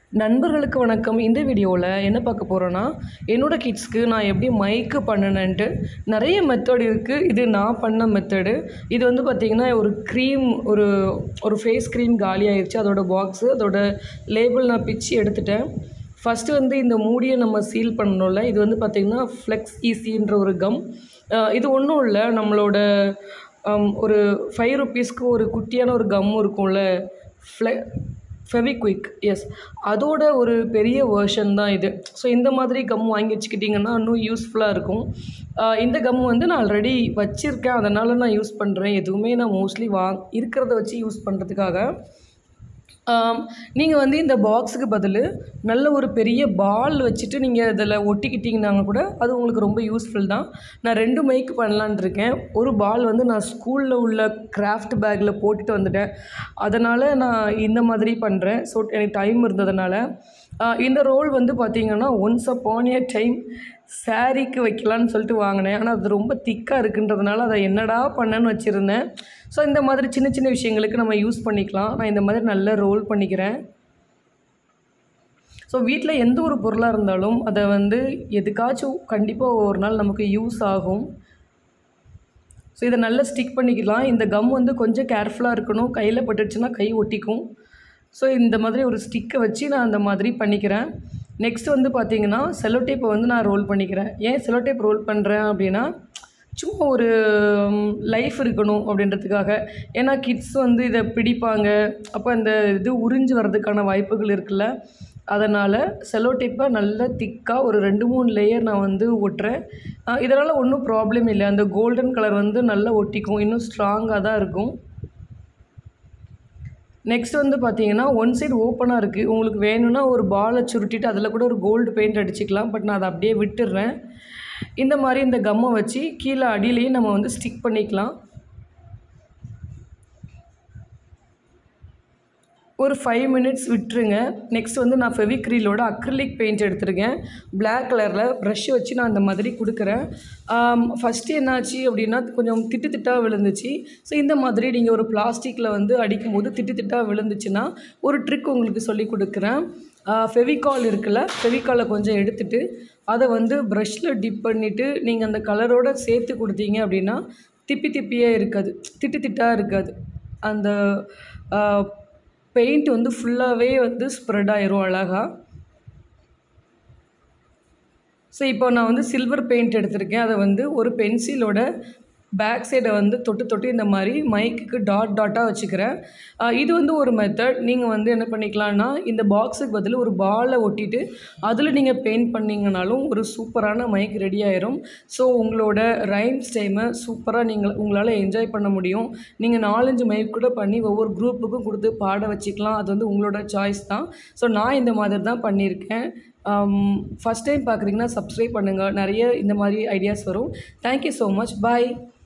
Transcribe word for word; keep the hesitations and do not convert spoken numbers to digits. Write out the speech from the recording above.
நண்பர்களுக்கு வணக்கம். இந்த வீடியோவில் என்ன பார்க்க போகிறோன்னா, என்னோடய கிட்ஸ்க்கு நான் எப்படி மைக்கு பண்ணினேன்ட்டு நிறைய மெத்தட் இருக்குது. இது நான் பண்ண மெத்தடு. இது வந்து பார்த்திங்கன்னா ஒரு க்ரீம் ஒரு ஒரு ஃபேஸ் க்ரீம் காலி ஆயிடுச்சு. அதோட பாக்ஸு அதோட லேபிள் நான் பிச்சு எடுத்துட்டேன். ஃபஸ்ட்டு வந்து இந்த மூடியை நம்ம சீல் பண்ணணும்ல. இது வந்து பார்த்திங்கன்னா ஃப்ளெக்ஸ் ஈஸின்ற ஒரு கம். இது ஒன்றும் இல்லை, நம்மளோட ஒரு ஃபைவ் ருப்பீஸ்க்கு ஒரு குட்டியான ஒரு கம் இருக்கும்ல, ஃப்ளெ ஃபெவிக்விக். எஸ், அதோட ஒரு பெரிய வேர்ஷன் தான் இது. ஸோ இந்த மாதிரி கம் வாங்கி வச்சுக்கிட்டிங்கன்னா இன்னும் யூஸ்ஃபுல்லாக இருக்கும். இந்த கம் வந்து நான் ஆல்ரெடி வச்சுருக்கேன், அதனால் நான் யூஸ் பண்ணுறேன். எதுவுமே நான் மோஸ்ட்லி வா இருக்கிறத வச்சு யூஸ் பண்ணுறதுக்காக. நீங்கள் வந்து இந்த பாக்ஸுக்கு பதில் நல்ல ஒரு பெரிய பால் வச்சுட்டு நீங்கள் இதில் ஒட்டிக்கிட்டிங்கன்னா கூட அது உங்களுக்கு ரொம்ப யூஸ்ஃபுல் தான். நான் ரெண்டு மைக்கு பண்ணலான் இருக்கேன். ஒரு பால் வந்து நான் ஸ்கூலில் உள்ள கிராஃப்ட் பேக்கில் போட்டுட்டு வந்துட்டேன், அதனால் நான் இந்த மாதிரி பண்ணுறேன். ஸோ எனக்கு டைம் இருந்ததுனால இந்த ரோல் வந்து பார்த்திங்கன்னா ஒன்ஸ் அப்பான் எ டைம் சாரீக்கு வைக்கலான்னு சொல்லிட்டு வாங்கினேன். ஆனால் அது ரொம்ப திக்காக இருக்குன்றதுனால அதை என்னடா பண்ணேன்னு வச்சுருந்தேன். ஸோ இந்த மாதிரி சின்ன சின்ன விஷயங்களுக்கு நம்ம யூஸ் பண்ணிக்கலாம். நான் இந்த மாதிரி நல்லா ரோல் பண்ணிக்கிறேன். ஸோ வீட்டில் எந்த ஒரு பொருளாக இருந்தாலும் அதை வந்து எதுக்காச்சும் கண்டிப்பாக ஒரு நாள் நமக்கு யூஸ் ஆகும். ஸோ இதை நல்லா ஸ்டிக் பண்ணிக்கலாம். இந்த கம் வந்து கொஞ்சம் கேர்ஃபுல்லாக இருக்கணும், கையில் பட்டுடுச்சுன்னா கை ஒட்டிக்கும். ஸோ இந்த மாதிரி ஒரு ஸ்டிக்கை வச்சு நான் அந்த மாதிரி பண்ணிக்கிறேன். நெக்ஸ்ட் வந்து பார்த்திங்கன்னா செலோ டேப்பை வந்து நான் ரோல் பண்ணிக்கிறேன். ஏன் செலோ டேப் ரோல் பண்ணுறேன் அப்படின்னா, சும்மா ஒரு லைஃப் இருக்கணும் அப்படின்றதுக்காக. ஏன்னா கிட்ஸ் வந்து இதை பிடிப்பாங்க, அப்போ அந்த இது உறிஞ்சு வர்றதுக்கான வாய்ப்புகள் இருக்குல்ல. அதனால் செலோ டேப்பை நல்லா திக்காக ஒரு ரெண்டு மூணு லேயர் நான் வந்து ஒட்டுறேன். இதனால் ஒன்றும் ப்ராப்ளம் இல்லை. அந்த கோல்டன் கலர் வந்து நல்லா ஒட்டிக்கும், இன்னும் ஸ்ட்ராங்காக தான் இருக்கும். நெக்ஸ்ட் வந்து பார்த்திங்கன்னா ஒன் சைடு ஓப்பனாக இருக்குது. உங்களுக்கு வேணும்னா ஒரு பாலை சுருட்டிட்டு அதில் கூட ஒரு கோல்டு பெயிண்ட் அடிச்சிக்கலாம். பட் நான் அதை அப்படியே விட்டுடுறேன். இந்த மாதிரி இந்த கம்மை வச்சு கீழே அடியிலையும் நம்ம வந்து ஸ்டிக் பண்ணிக்கலாம். ஒரு ஃபைவ் மினிட்ஸ் விட்டுருங்க. நெக்ஸ்ட் வந்து நான் ஃபெவிக்ரிலோட அக்ரிலிக் பெயிண்ட் எடுத்துருக்கேன். பிளாக் கலரில் ப்ரஷ் வச்சு நான் அந்த மாதிரி கொடுக்குறேன். ஃபஸ்ட்டு என்னாச்சு அப்படின்னா கொஞ்சம் திட்டு திட்டாக விழுந்துச்சு. ஸோ இந்த மாதிரி நீங்கள் ஒரு பிளாஸ்டிக்கில் வந்து அடிக்கும் போது திட்டு திட்டாக விழுந்துச்சுன்னா ஒரு ட்ரிக் உங்களுக்கு சொல்லி கொடுக்குறேன். ஃபெவிகால் இருக்குல்ல, ஃபெவிகாலை கொஞ்சம் எடுத்துகிட்டு அதை வந்து ப்ரஷ்ஷில் டிப் பண்ணிவிட்டு நீங்கள் அந்த கலரோடு சேர்த்து கொடுத்தீங்க அப்படின்னா திப்பி திப்பியே இருக்காது, திட்டு திட்டாக இருக்காது. அந்த பெயிண்ட் வந்து ஃபுல்லாகவே வந்து ஸ்ப்ரெட் ஆயிரும் அழகாக. ஸோ இப்போ நான் வந்து சில்வர் பெயிண்ட் எடுத்திருக்கேன். அதை வந்து ஒரு பென்சிலோட பேக் சைடை வந்து தொட்டு தொட்டு இந்த மாதிரி மைக்குக்கு டாட் டாட்டாக வச்சுக்கிறேன். இது வந்து ஒரு மெத்தட். நீங்கள் வந்து என்ன பண்ணிக்கலாம்னா, இந்த பாக்ஸுக்கு பதில் ஒரு பாலை ஒட்டிட்டு அதில் நீங்கள் பெயிண்ட் பண்ணிங்கனாலும் ஒரு சூப்பரான மைக் ரெடி ஆயிரும். ஸோ உங்களோட ரைம்ஸ் டைமை சூப்பராக நீங்கள் உங்களால் என்ஜாய் பண்ண முடியும். நீங்கள் நாலஞ்சு மைக் கூட பண்ணி ஒவ்வொரு குரூப்புக்கும் கொடுத்து பாட வச்சுக்கலாம். அது வந்து உங்களோட சாய்ஸ் தான். ஸோ நான் இந்த மாதிரி தான் பண்ணியிருக்கேன். ஃபஸ்ட் டைம் பார்க்குறீங்கன்னா சப்ஸ்கிரைப் பண்ணுங்கள், நிறைய இந்த மாதிரி ஐடியாஸ் வரும். Thank you so much. பாய்.